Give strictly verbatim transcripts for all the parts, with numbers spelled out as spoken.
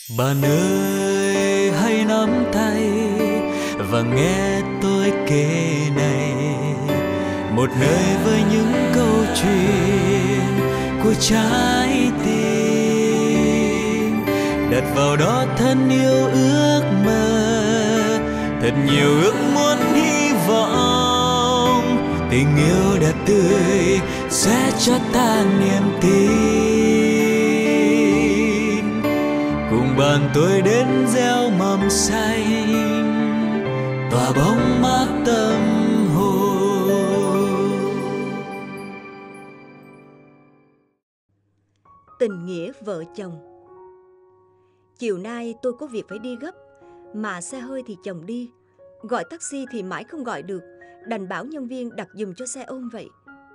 Bạn ơi hãy nắm tay và nghe tôi kể này, một nơi với những câu chuyện của trái tim, đặt vào đó thân yêu ước mơ, thật nhiều ước muốn hy vọng, tình yêu đẹp tươi sẽ cho ta niềm tin, cùng bạn tôi đến gieo mầm xanh, tỏa bóng mát tâm hồn. Tình nghĩa vợ chồng. Chiều nay tôi có việc phải đi gấp, mà xe hơi thì chồng đi, gọi taxi thì mãi không gọi được, đành bảo nhân viên đặt giùm cho xe ôm vậy.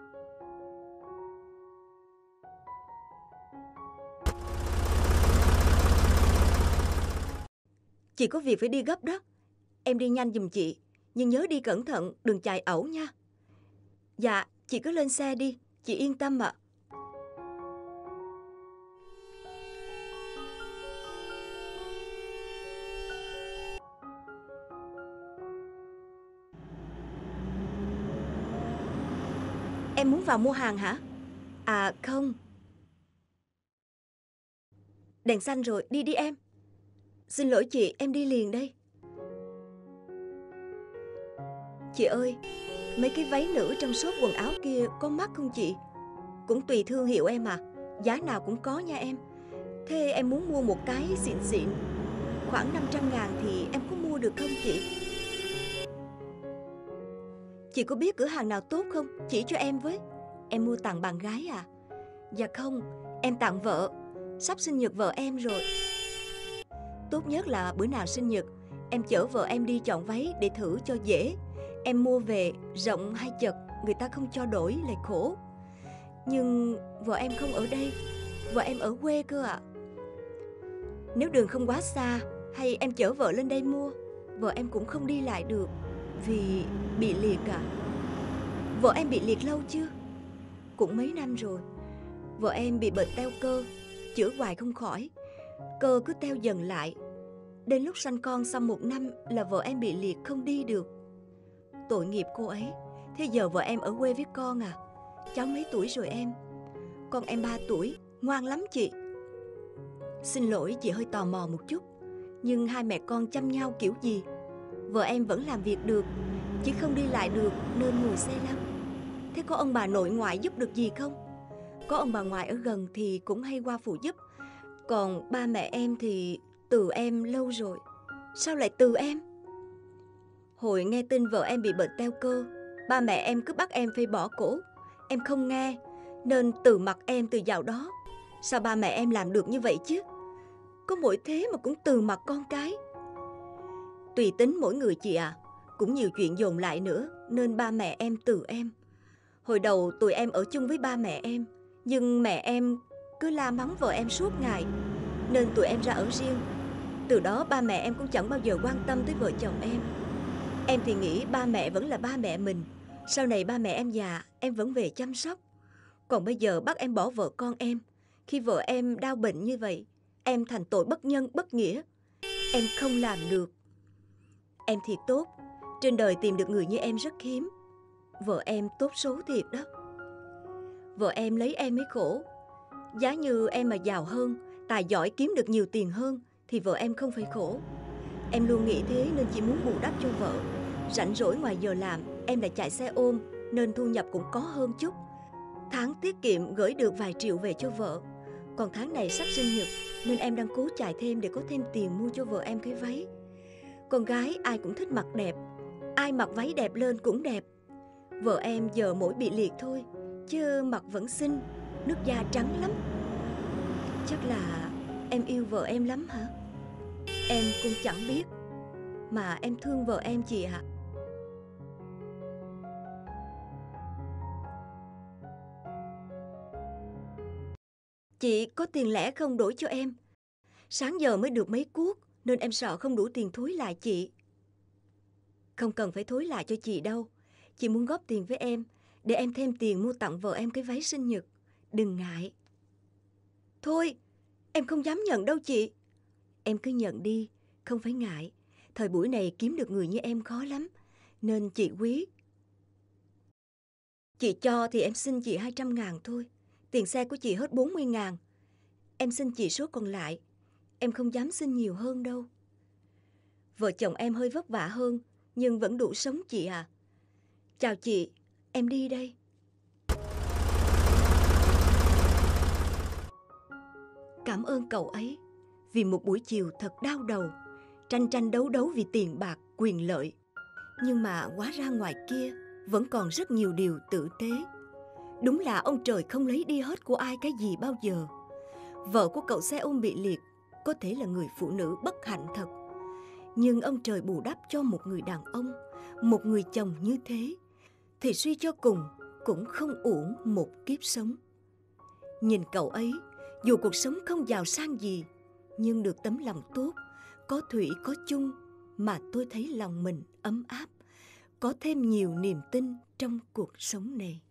Chị có việc phải đi gấp đó, em đi nhanh giùm chị, nhưng nhớ đi cẩn thận, đừng chạy ẩu nha. Dạ, chị cứ lên xe đi, chị yên tâm ạ. Em muốn vào mua hàng hả? À không. Đèn xanh rồi, đi đi em. Xin lỗi chị, em đi liền đây. Chị ơi, mấy cái váy nữ trong shop quần áo kia có mắc không chị? Cũng tùy thương hiệu em à, giá nào cũng có nha em. Thế em muốn mua một cái xịn xịn, khoảng năm trăm ngàn thì em có mua được không chị? Chị có biết cửa hàng nào tốt không? Chỉ cho em với. Em mua tặng bạn gái à? Dạ không, em tặng vợ. Sắp sinh nhật vợ em rồi. Tốt nhất là bữa nào sinh nhật, em chở vợ em đi chọn váy để thử cho dễ. Em mua về rộng hay chật, người ta không cho đổi lại khổ. Nhưng vợ em không ở đây, vợ em ở quê cơ ạ. Nếu đường không quá xa, hay em chở vợ lên đây mua, vợ em cũng không đi lại được, vì bị liệt ạ. Vợ em bị liệt lâu chưa? Cũng mấy năm rồi. Vợ em bị bệnh teo cơ, chữa hoài không khỏi, cơ cứ teo dần lại. Đến lúc sanh con xong một năm là vợ em bị liệt không đi được. Tội nghiệp cô ấy. Thế giờ vợ em ở quê với con à? Cháu mấy tuổi rồi em? Con em ba tuổi, ngoan lắm chị. Xin lỗi chị hơi tò mò một chút, nhưng hai mẹ con chăm nhau kiểu gì? Vợ em vẫn làm việc được, chỉ không đi lại được nên ngồi xe lắm. Thế có ông bà nội ngoại giúp được gì không? Có ông bà ngoại ở gần thì cũng hay qua phụ giúp. Còn ba mẹ em thì từ em lâu rồi. Sao lại từ em? Hồi nghe tin vợ em bị bệnh teo cơ, ba mẹ em cứ bắt em phải bỏ cổ. Em không nghe, nên từ mặt em từ dạo đó. Sao ba mẹ em làm được như vậy chứ? Có mỗi thế mà cũng từ mặt con cái. Tùy tính mỗi người chị à, cũng nhiều chuyện dồn lại nữa, nên ba mẹ em từ em. Hồi đầu tụi em ở chung với ba mẹ em, nhưng mẹ em cứ la mắng vợ em suốt ngày, nên tụi em ra ở riêng. Từ đó ba mẹ em cũng chẳng bao giờ quan tâm tới vợ chồng em. Em thì nghĩ ba mẹ vẫn là ba mẹ mình. Sau này ba mẹ em già, em vẫn về chăm sóc. Còn bây giờ bắt em bỏ vợ con em. Khi vợ em đau bệnh như vậy, em thành tội bất nhân bất nghĩa. Em không làm được. Em thì tốt, trên đời tìm được người như em rất hiếm. Vợ em tốt số thiệt đó. Vợ em lấy em mới khổ. Giá như em mà giàu hơn, tài giỏi kiếm được nhiều tiền hơn, thì vợ em không phải khổ. Em luôn nghĩ thế nên chỉ muốn bù đắp cho vợ. Rảnh rỗi ngoài giờ làm, em lại chạy xe ôm, nên thu nhập cũng có hơn chút. Tháng tiết kiệm gửi được vài triệu về cho vợ. Còn tháng này sắp sinh nhật, nên em đang cố chạy thêm để có thêm tiền mua cho vợ em cái váy. Con gái ai cũng thích mặc đẹp, ai mặc váy đẹp lên cũng đẹp. Vợ em giờ mỗi bị liệt thôi, chứ mặt vẫn xinh, nước da trắng lắm. Chắc là em yêu vợ em lắm hả? Em cũng chẳng biết, mà em thương vợ em chị ạ. Chị có tiền lẻ không đổi cho em? Sáng giờ mới được mấy cuốc, nên em sợ không đủ tiền thối lại chị. Không cần phải thối lại cho chị đâu. Chị muốn góp tiền với em, để em thêm tiền mua tặng vợ em cái váy sinh nhật. Đừng ngại. Thôi, em không dám nhận đâu chị. Em cứ nhận đi, không phải ngại. Thời buổi này kiếm được người như em khó lắm, nên chị quý. Chị cho thì em xin chị hai trăm ngàn thôi. Tiền xe của chị hết bốn mươi ngàn. Em xin chị số còn lại. Em không dám xin nhiều hơn đâu. Vợ chồng em hơi vất vả hơn, nhưng vẫn đủ sống chị à. Chào chị, em đi đây. Cảm ơn cậu ấy vì một buổi chiều thật đau đầu, tranh tranh đấu đấu vì tiền bạc, quyền lợi. Nhưng mà hóa ra ngoài kia vẫn còn rất nhiều điều tử tế. Đúng là ông trời không lấy đi hết của ai cái gì bao giờ. Vợ của cậu xe ôm bị liệt có thể là người phụ nữ bất hạnh thật, nhưng ông trời bù đắp cho một người đàn ông, một người chồng như thế, thì suy cho cùng cũng không uổng một kiếp sống. Nhìn cậu ấy, dù cuộc sống không giàu sang gì, nhưng được tấm lòng tốt, có thủy có chung, mà tôi thấy lòng mình ấm áp, có thêm nhiều niềm tin trong cuộc sống này.